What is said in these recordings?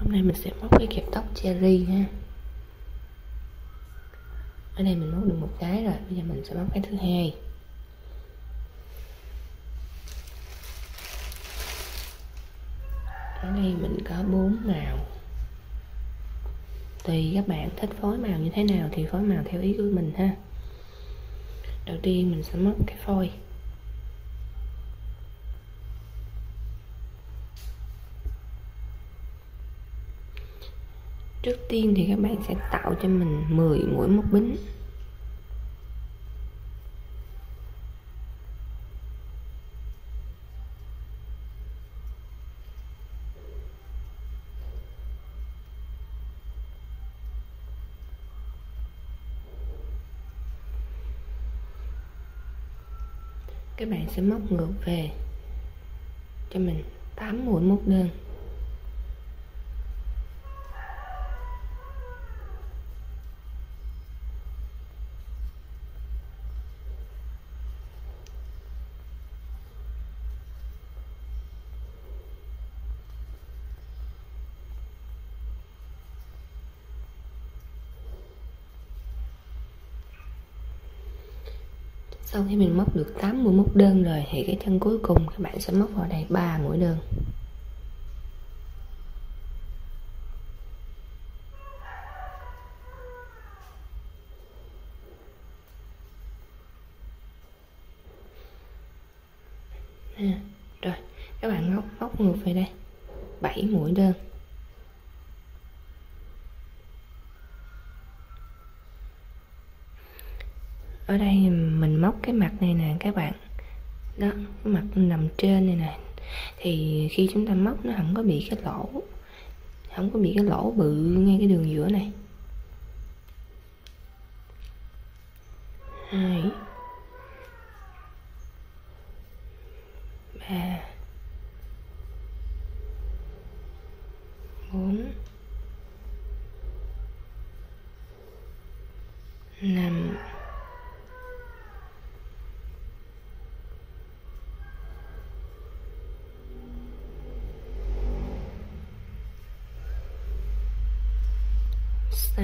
Hôm nay mình sẽ móc cái kẹp tóc cherry ha. Ở đây mình móc được một cái rồi, bây giờ mình sẽ móc cái thứ hai. Ở đây mình có 4 màu. Tùy các bạn thích phối màu như thế nào thì phối màu theo ý của mình ha. Đầu tiên mình sẽ móc cái phôi. Trước tiên thì các bạn sẽ tạo cho mình 10 mũi móc bính. Các bạn sẽ móc ngược về cho mình 8 mũi móc đơn. Sau khi mình móc được 8 mũi móc đơn rồi thì cái chân cuối cùng các bạn sẽ móc vào đây 3 mũi đơn. Rồi các bạn móc ngược về đây 7 mũi đơn. Ở đây mình móc cái mặt này nè các bạn, đó, cái mặt nằm trên này nè, thì khi chúng ta móc nó không có bị cái lỗ, không có bị cái lỗ bự ngay cái đường giữa này. 2 3 4 5 6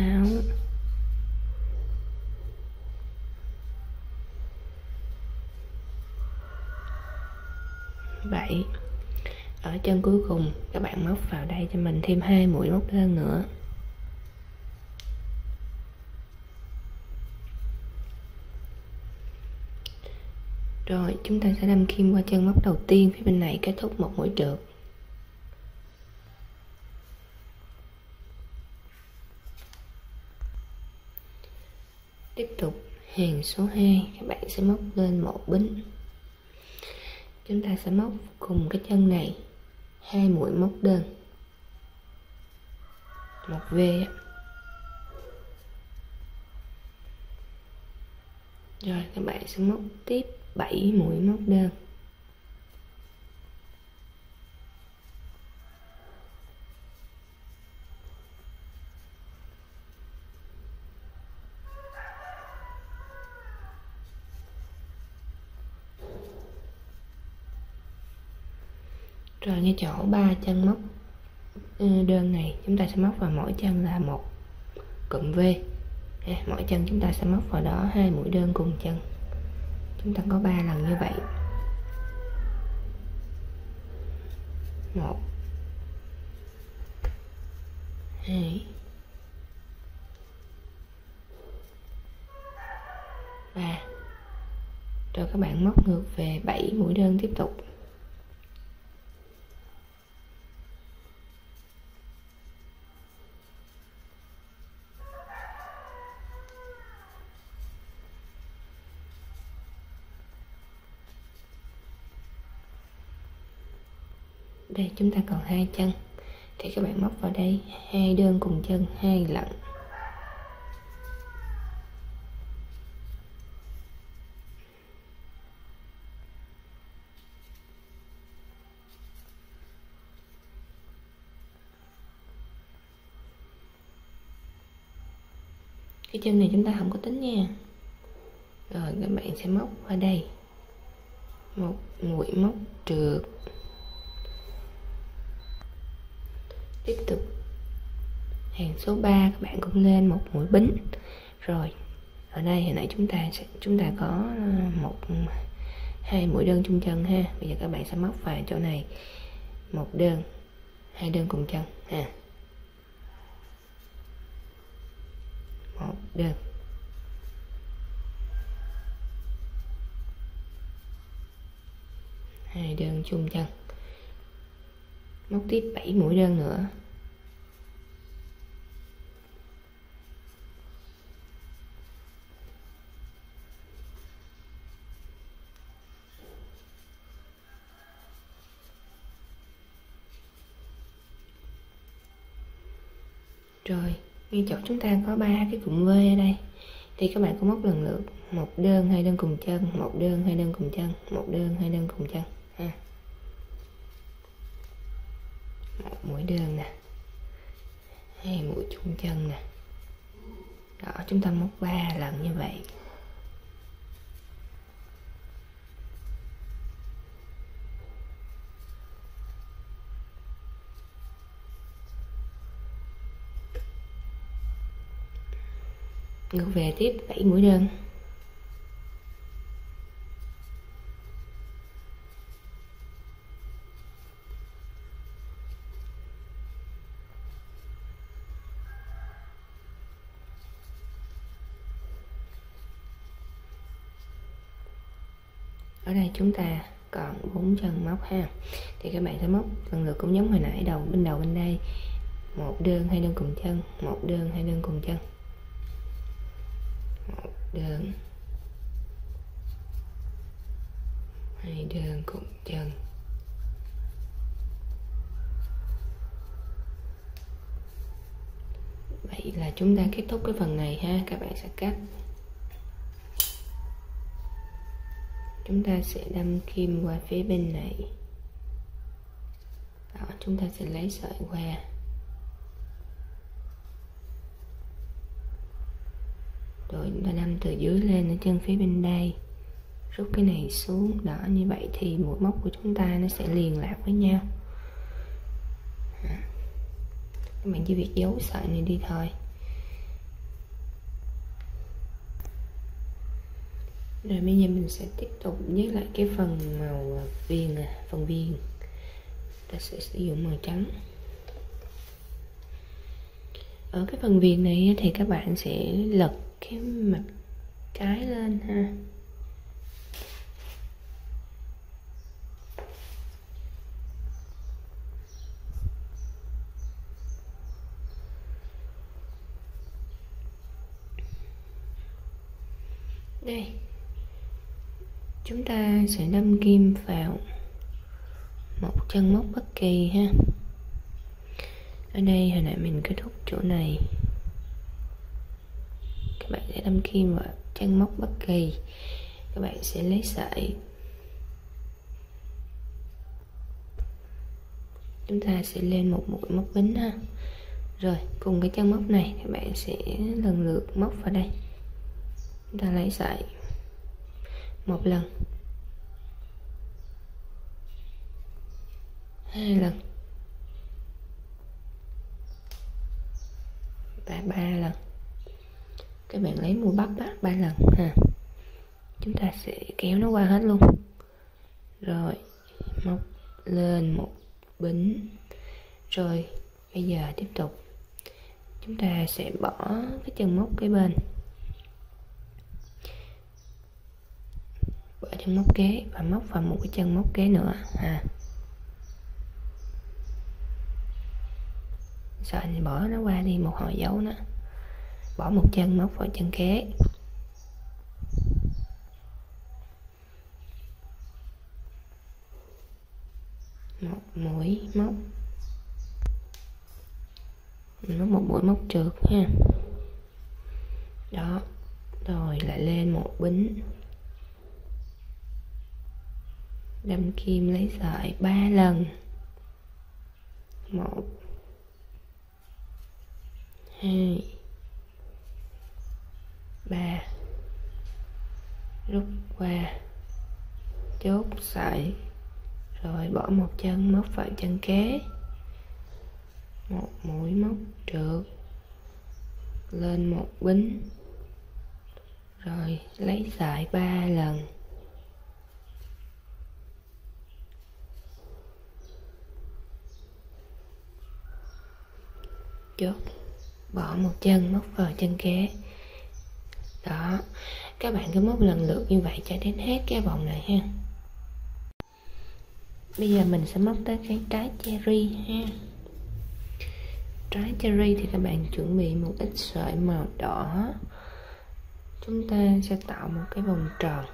7. Ở chân cuối cùng các bạn móc vào đây cho mình thêm 2 mũi móc đơn nữa. Rồi chúng ta sẽ đâm kim qua chân móc đầu tiên phía bên này, kết thúc một mũi trượt. Tiếp tục hàng số 2 các bạn sẽ móc lên một bính. Chúng ta sẽ móc cùng cái chân này 2 mũi móc đơn, một V. Rồi các bạn sẽ móc tiếp 7 mũi móc đơn. Rồi ngay chỗ 3 chân móc đơn này chúng ta sẽ móc vào mỗi chân là một cụm V. Mỗi chân chúng ta sẽ móc vào đó 2 mũi đơn cùng chân. Chúng ta có 3 lần như vậy. 1 2 3. Rồi các bạn móc ngược về 7 mũi đơn tiếp tục. Đây chúng ta còn 2 chân thì các bạn móc vào đây 2 đơn cùng chân 2 lần. Cái chân này chúng ta không có tính nha. Rồi các bạn sẽ móc vào đây một mũi móc trượt, tiếp tục Hàng số 3 các bạn cũng lên một mũi bính. Rồi ở đây hồi nãy chúng ta có hai mũi đơn chung chân ha. Bây giờ các bạn sẽ móc vào chỗ này một đơn, hai đơn cùng chân ha. Một đơn, hai đơn chung chân, móc tiếp 7 mũi đơn nữa. Rồi, ngay chỗ chúng ta có 3 cái cụm V ở đây thì các bạn cũng móc lần lượt một đơn, hai đơn cùng chân, một đơn, hai đơn cùng chân, một đơn, hai đơn cùng chân ha. Một mũi đơn nè, hai mũi chung chân nè. Đó, chúng ta móc 3 lần như vậy. Ngược về tiếp 7 mũi đơn. Ở đây chúng ta còn 4 chân móc ha. Thì các bạn sẽ móc lần lượt cũng giống hồi nãy, bên đầu bên đây một đơn, hai đơn cùng chân, một đơn, hai đơn cùng chân, một đơn, hai đơn cùng chân. Vậy là chúng ta kết thúc cái phần này ha. Các bạn sẽ cắt. Chúng ta sẽ đâm kim qua phía bên này. Đó, chúng ta sẽ lấy sợi qua. Rồi chúng ta đâm từ dưới lên ở chân phía bên đây. Rút cái này xuống. Đó, như vậy thì mũi móc của chúng ta nó sẽ liền lạc với nhau. Các bạn chỉ việc giấu sợi này đi thôi. Rồi bây giờ mình sẽ tiếp tục với lại cái phần màu viền, phần viền ta sẽ sử dụng màu trắng. Ở cái phần viền này thì các bạn sẽ lật cái mặt trái lên ha. Đây, chúng ta sẽ đâm kim vào một chân móc bất kỳ ha. Ở đây hồi nãy mình kết thúc chỗ này, các bạn sẽ đâm kim vào chân móc bất kỳ. Các bạn sẽ lấy sợi, chúng ta sẽ lên một mũi móc bính ha. Rồi cùng cái chân móc này các bạn sẽ lần lượt móc vào đây. Chúng ta lấy sợi một lần, hai lần và 3 lần. Các bạn lấy mũi bắp 3 lần ha. Chúng ta sẽ kéo nó qua hết luôn. Rồi móc lên một bính. Rồi bây giờ tiếp tục chúng ta sẽ bỏ cái chân móc kế bên, bỏ chân móc kế và móc vào một cái chân móc kế nữa ha. Rồi anh bỏ nó qua đi, một hồi dấu nó, bỏ một chân móc vào chân kế, một mũi móc, mình móc một mũi móc trượt ha. Đó, rồi lại lên một bính, đâm kim lấy sợi 3 lần, 1 2 3, rút qua, chốt sợi, rồi bỏ một chân móc vào chân kế, một mũi móc trượt, lên một bính, rồi lấy sợi 3 lần, chốt, bỏ một chân móc vào chân kế. Đó, các bạn cứ móc lần lượt như vậy cho đến hết cái vòng này ha. Bây giờ mình sẽ móc tới cái trái cherry ha. Trái cherry thì các bạn chuẩn bị một ít sợi màu đỏ. Chúng ta sẽ tạo một cái vòng tròn.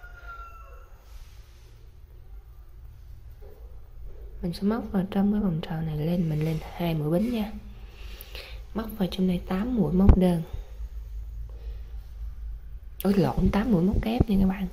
Mình sẽ móc vào trong cái vòng tròn này lên, mình lên 2 mũi bính nha. Móc vào trong này 8 mũi móc đơn. Ôi lộn, 8 mũi móc kép nha các bạn.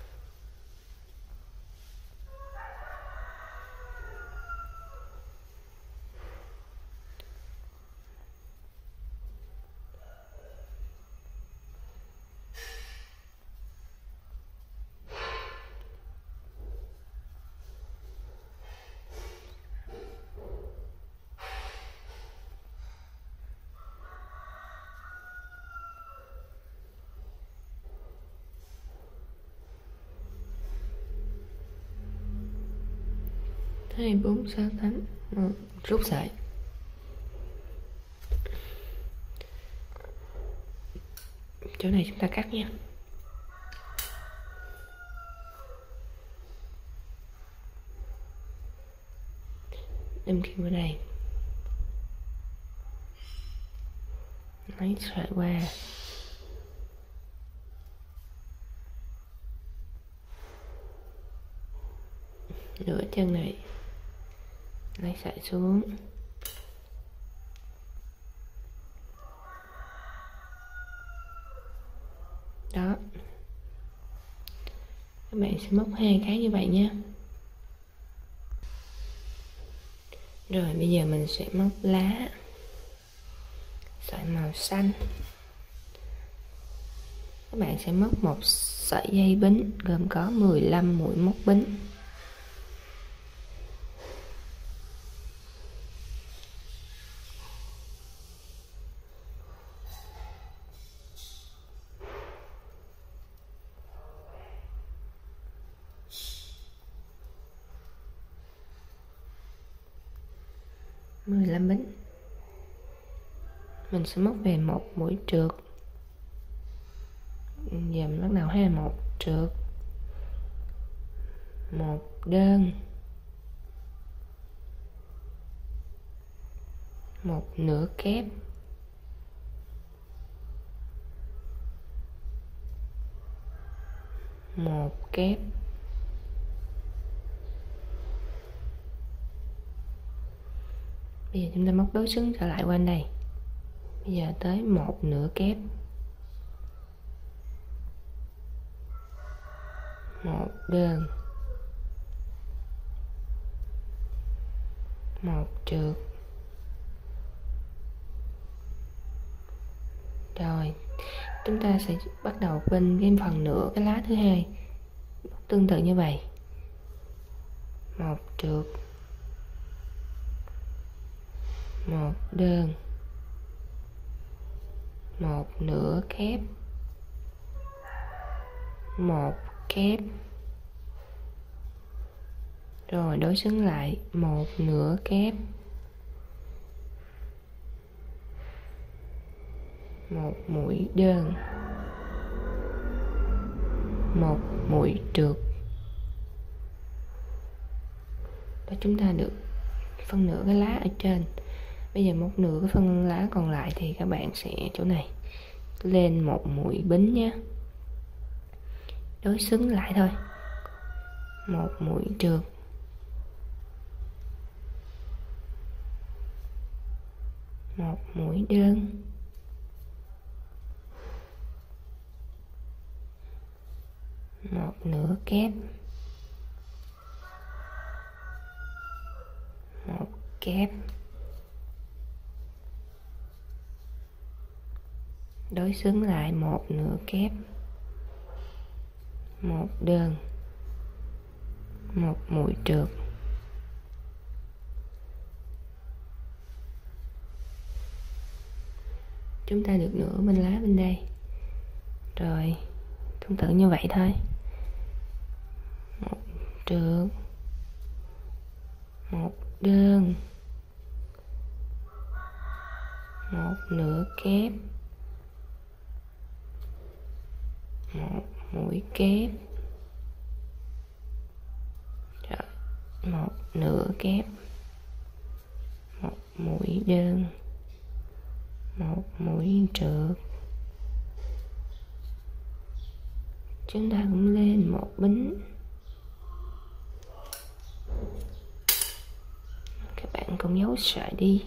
Hai, 4, 6, 8, rút sợi. Chỗ này chúng ta cắt nha. Đâm kim vào đây, lấy sợi qua, nửa chân này, lấy sợi xuống, đó. Các bạn sẽ móc 2 cái như vậy nhé. Rồi bây giờ mình sẽ móc lá, sợi màu xanh. Các bạn sẽ móc một sợi dây bính gồm có 15 mũi móc bính. Bính. Mình sẽ móc về một mũi trượt. Giờ mình bắt đầu ha, một trượt, một đơn, một nửa kép, một kép, bây giờ chúng ta móc đối xứng trở lại quanh đây. Bây giờ tới một nửa kép, một đơn, một trượt. Rồi chúng ta sẽ bắt đầu bên cái phần nửa cái lá thứ hai, tương tự như vậy, một trượt, một đơn, một nửa kép, một kép, rồi đối xứng lại, một nửa kép, một mũi đơn, một mũi trượt. Đó, chúng ta được phân nửa cái lá ở trên. Bây giờ một nửa cái phân lá còn lại thì các bạn sẽ chỗ này lên một mũi bính nhé, đối xứng lại thôi, một mũi trượt, một mũi đơn, một nửa kép, một kép, đối xứng lại, một nửa kép, một đơn, một mũi trượt. chúng ta được nửa bên lá bên đây. Rồi tương tự như vậy thôi, một trượt, một đơn, một nửa kép, một mũi kép, rồi một nửa kép, một mũi đơn, một mũi trượt. Chúng ta cũng lên một bính. Các bạn cũng giấu sợi đi.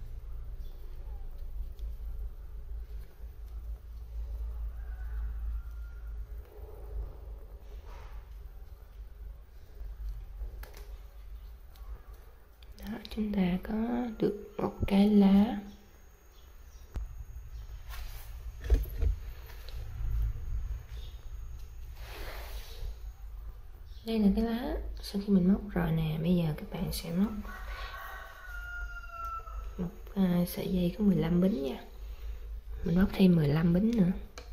Đó, chúng ta có được một cái lá. Đây là cái lá sau khi mình móc rồi nè. Bây giờ các bạn sẽ móc một sợi dây có 15 bính nha. Mình móc thêm 15 bính nữa.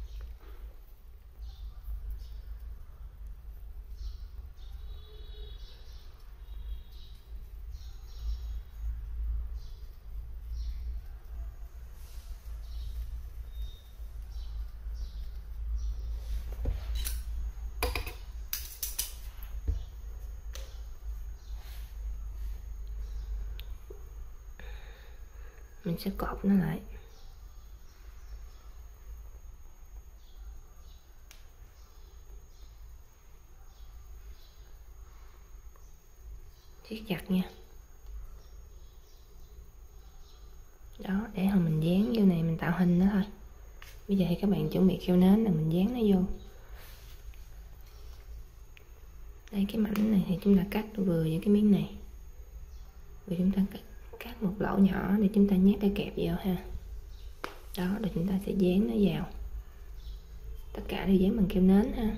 Mình sẽ cột nó lại. Siết chặt nha. Đó, để hồi mình dán vô này mình tạo hình nó thôi. Bây giờ thì các bạn chuẩn bị keo nến là mình dán nó vô. Đây, cái mảnh này thì chúng ta cắt vừa những cái miếng này. Rồi chúng ta cắt một lỗ nhỏ để chúng ta nhét cái kẹp vào ha. Đó, rồi chúng ta sẽ dán nó vào. Tất cả đều dán bằng keo nến ha.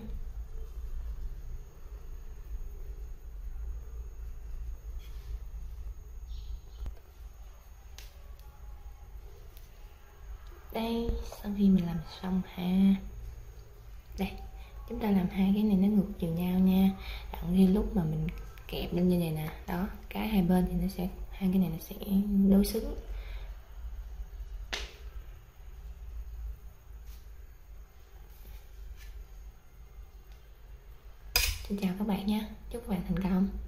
Đây, sau khi mình làm xong ha. Đây, chúng ta làm hai cái này nó ngược chiều nhau nha. Đặng khi lúc mà mình kẹp lên như này nè, đó, cái hai bên thì nó sẽ, hai cái này nó sẽ đối xứng. Xin chào các bạn nha, chúc các bạn thành công.